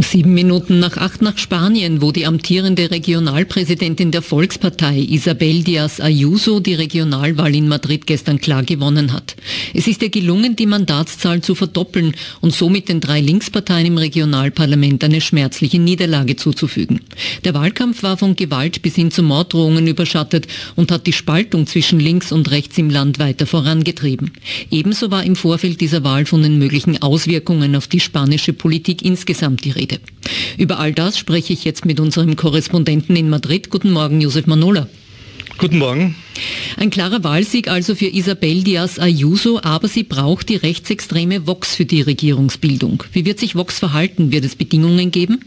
7 Minuten nach 8 nach Spanien, wo die amtierende Regionalpräsidentin der Volkspartei, Isabel Díaz Ayuso, die Regionalwahl in Madrid gestern klar gewonnen hat. Es ist ihr gelungen, die Mandatszahl zu verdoppeln und somit den 3 Linksparteien im Regionalparlament eine schmerzliche Niederlage zuzufügen. Der Wahlkampf war von Gewalt bis hin zu Morddrohungen überschattet und hat die Spaltung zwischen links und rechts im Land weiter vorangetrieben. Ebenso war im Vorfeld dieser Wahl von den möglichen Auswirkungen auf die spanische Politik insgesamt die Rede. Über all das spreche ich jetzt mit unserem Korrespondenten in Madrid. Guten Morgen, Josef Manola. Guten Morgen. Ein klarer Wahlsieg also für Isabel Díaz Ayuso, aber sie braucht die rechtsextreme Vox für die Regierungsbildung. Wie wird sich Vox verhalten? Wird es Bedingungen geben?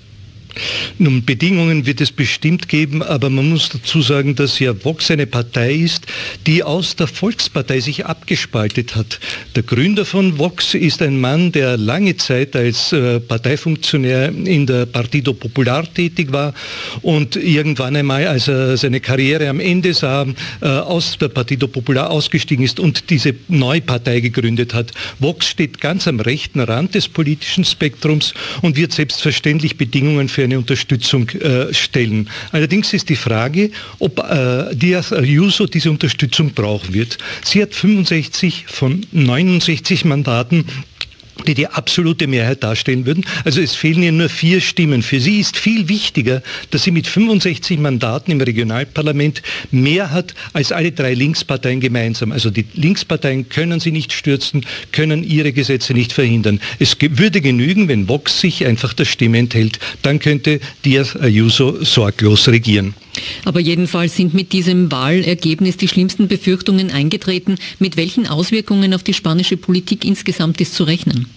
Nun, Bedingungen wird es bestimmt geben, aber man muss dazu sagen, dass ja Vox eine Partei ist, die aus der Volkspartei sich abgespaltet hat. Der Gründer von Vox ist ein Mann, der lange Zeit als Parteifunktionär in der Partido Popular tätig war und irgendwann einmal, als er seine Karriere am Ende sah, aus der Partido Popular ausgestiegen ist und diese neue Partei gegründet hat. Vox steht ganz am rechten Rand des politischen Spektrums und wird selbstverständlich Bedingungen für eine Unterstützung stellen. Allerdings ist die Frage, ob Díaz Ayuso diese Unterstützung brauchen wird. Sie hat 65 von 69 Mandaten, die die absolute Mehrheit darstellen würden. Also es fehlen ihr nur 4 Stimmen. Für sie ist viel wichtiger, dass sie mit 65 Mandaten im Regionalparlament mehr hat als alle 3 Linksparteien gemeinsam. Also die Linksparteien können sie nicht stürzen, können ihre Gesetze nicht verhindern. Es würde genügen, wenn Vox sich einfach der Stimme enthält. Dann könnte Díaz Ayuso sorglos regieren. Aber jedenfalls sind mit diesem Wahlergebnis die schlimmsten Befürchtungen eingetreten. Mit welchen Auswirkungen auf die spanische Politik insgesamt ist zu rechnen?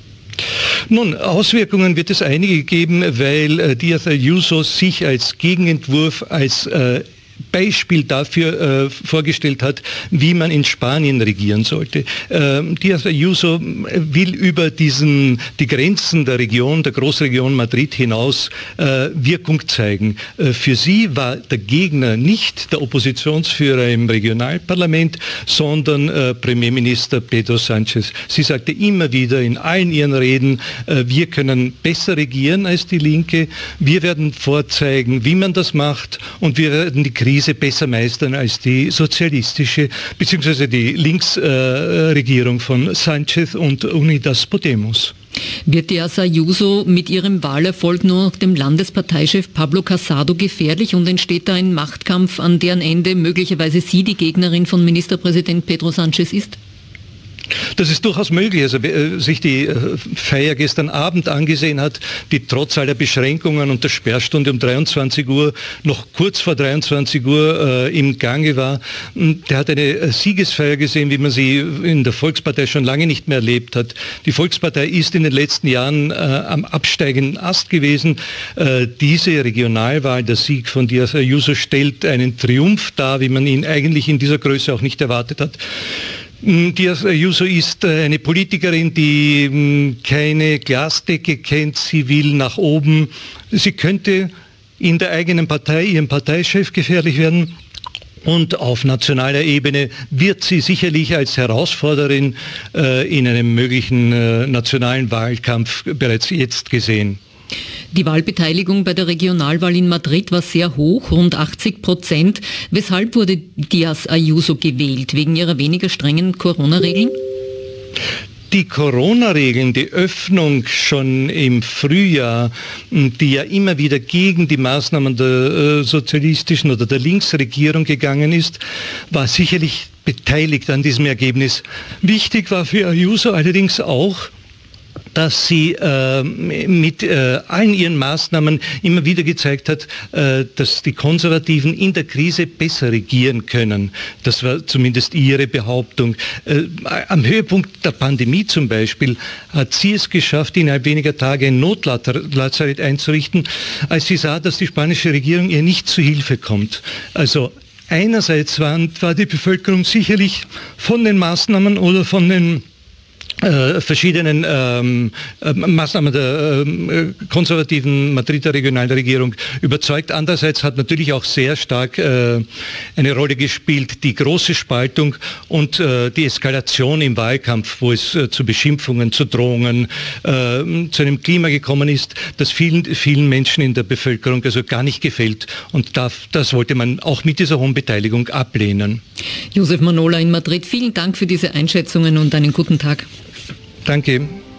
Nun, Auswirkungen wird es einige geben, weil Díaz Ayuso sich als Gegenentwurf, als Beispiel dafür vorgestellt hat, wie man in Spanien regieren sollte. Díaz Ayuso will über die Grenzen der Region, der Großregion Madrid hinaus Wirkung zeigen. Für sie war der Gegner nicht der Oppositionsführer im Regionalparlament, sondern Premierminister Pedro Sánchez. Sie sagte immer wieder in allen ihren Reden, wir können besser regieren als die Linke, wir werden vorzeigen, wie man das macht und wir werden die Krise besser meistern als die sozialistische bzw. die Linksregierung von Sánchez und Unidas Podemos. Wird Díaz Ayuso mit ihrem Wahlerfolg nur noch dem Landesparteichef Pablo Casado gefährlich und entsteht da ein Machtkampf, an deren Ende möglicherweise sie die Gegnerin von Ministerpräsident Pedro Sánchez ist? Das ist durchaus möglich. Also wer sich die Feier gestern Abend angesehen hat, die trotz aller Beschränkungen und der Sperrstunde um 23 Uhr noch kurz vor 23 Uhr im Gange war, der hat eine Siegesfeier gesehen, wie man sie in der Volkspartei schon lange nicht mehr erlebt hat. Die Volkspartei ist in den letzten Jahren am absteigenden Ast gewesen. Diese Regionalwahl, der Sieg von Díaz Ayuso, stellt einen Triumph dar, wie man ihn eigentlich in dieser Größe auch nicht erwartet hat. Díaz Ayuso ist eine Politikerin, die keine Glasdecke kennt. Sie will nach oben. Sie könnte in der eigenen Partei ihrem Parteichef gefährlich werden. Und auf nationaler Ebene wird sie sicherlich als Herausforderin in einem möglichen nationalen Wahlkampf bereits jetzt gesehen. Die Wahlbeteiligung bei der Regionalwahl in Madrid war sehr hoch, rund 80%. Weshalb wurde Díaz Ayuso gewählt? Wegen ihrer weniger strengen Corona-Regeln? Die Corona-Regeln, die Öffnung schon im Frühjahr, die ja immer wieder gegen die Maßnahmen der sozialistischen oder der Linksregierung gegangen ist, war sicherlich beteiligt an diesem Ergebnis. Wichtig war für Ayuso allerdings auch, dass sie mit allen ihren Maßnahmen immer wieder gezeigt hat, dass die Konservativen in der Krise besser regieren können. Das war zumindest ihre Behauptung. Am Höhepunkt der Pandemie zum Beispiel hat sie es geschafft, innerhalb weniger Tage ein Notlazarett einzurichten, als sie sah, dass die spanische Regierung ihr nicht zu Hilfe kommt. Also einerseits war die Bevölkerung sicherlich von den Maßnahmen oder von den verschiedenen Maßnahmen der konservativen Madrider Regionalregierung überzeugt. Andererseits hat natürlich auch sehr stark eine Rolle gespielt die große Spaltung und die Eskalation im Wahlkampf, wo es zu Beschimpfungen, zu Drohungen, zu einem Klima gekommen ist, das vielen Menschen in der Bevölkerung also gar nicht gefällt. Und das wollte man auch mit dieser hohen Beteiligung ablehnen. Josep Manola in Madrid, vielen Dank für diese Einschätzungen und einen guten Tag. Danke.